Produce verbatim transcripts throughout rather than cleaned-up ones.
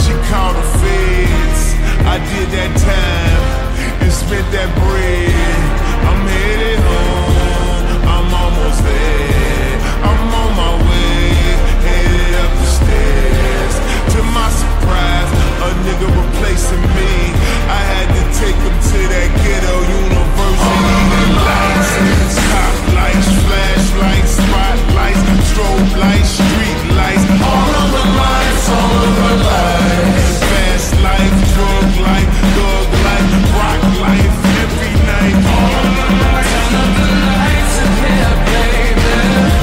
She called the feds. I did that time and spent that bread. I'm headed home, I'm almost there. I'm on my way, headed up the stairs. To my surprise, a nigga replacing me. I had to take him to that ghetto university. Lights, top lights, flashlights, spotlights, strobe lights, street lights. All of the lights, all of the lights. Fast life, drug life, thug life, rock life, every night. All of the lights. Turn up the lights in here, baby.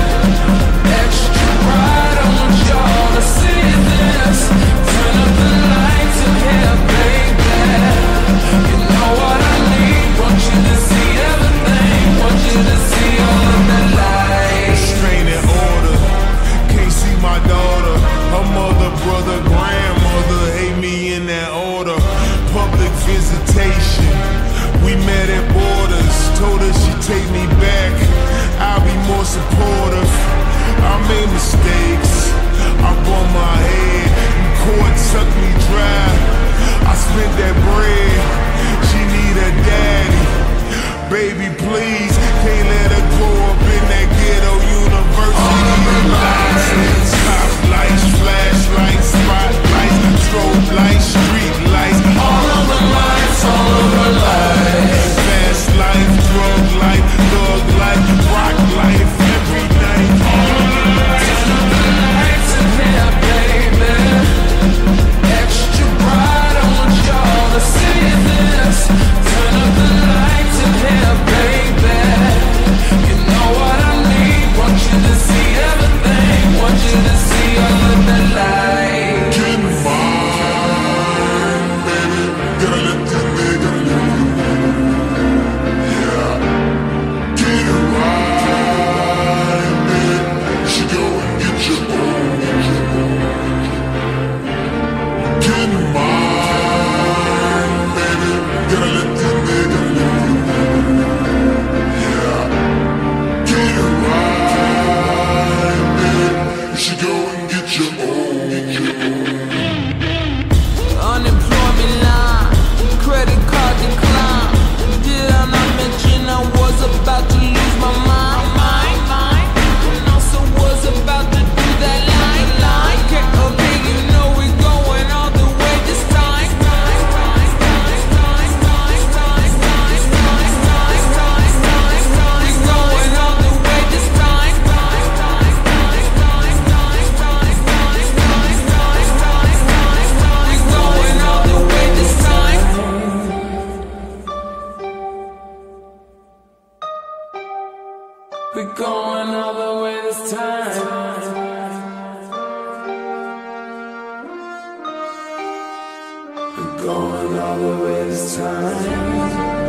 Extra bright, I want y'all to see this. Turn up the lights in here, baby. You know what I need. Want you to see everything. Want you to see all of the lights. Restraining order. Can't see my daughter. Her mother, brother, grandmother hate me in that order. Public visitation. We met at borders. Told her she'd take me back. I'll be more supportive. I made mistakes. I bumped my head. And court sucked me dry. I spent that bread. She need a daddy. Baby, please. Can't let her grow up in that ghetto university. Lights, top lights, flashlights, spotlights, strobe lights, street lights. All of the lights, all of the lights. Fast life, drug life, thug life, rock life, every night. All of the lights. Turn up the lights in here, baby. Extra bright, I want y'all to see this. Turn up the lights in here, baby. You know what I need. Want you to see everything. Want you to see all of the lights. Get mine, baby. Gotta let this nigga know. Yeah. Get it right, baby. She go and get your own. Get mine, baby. Gotta let this nigga know. Yeah. Get it right, baby. She go and get your own. Unemployment line, credit card decline. Did I not mention I was about to lose my mind? And also was about to do that line, line. Okay, okay, you know we're going all the way this time. We're going all the way this time. We're going all the way this time. We're going all the way this time. We're going all the way this time.